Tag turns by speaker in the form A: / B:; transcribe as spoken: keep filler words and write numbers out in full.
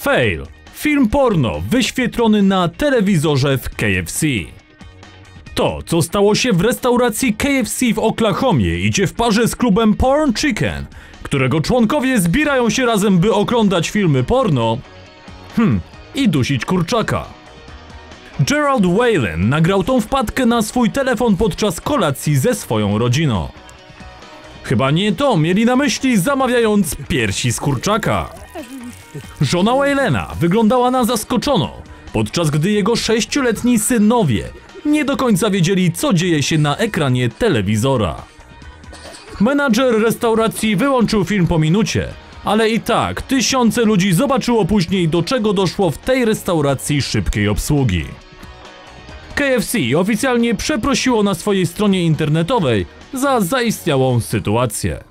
A: Fail. Film porno wyświetlony na telewizorze w K F C. To, co stało się w restauracji K F C w Oklahomie, idzie w parze z klubem Porn Chicken, którego członkowie zbierają się razem, by oglądać filmy porno hmm, i dusić kurczaka. Gerald Whalen nagrał tą wpadkę na swój telefon podczas kolacji ze swoją rodziną. Chyba nie to mieli na myśli, zamawiając piersi z kurczaka. Żona Whalena wyglądała na zaskoczoną, podczas gdy jego sześcioletni synowie nie do końca wiedzieli, co dzieje się na ekranie telewizora. Menadżer restauracji wyłączył film po minucie, ale i tak tysiące ludzi zobaczyło później, do czego doszło w tej restauracji szybkiej obsługi. K F C oficjalnie przeprosiło na swojej stronie internetowej za zaistniałą sytuację.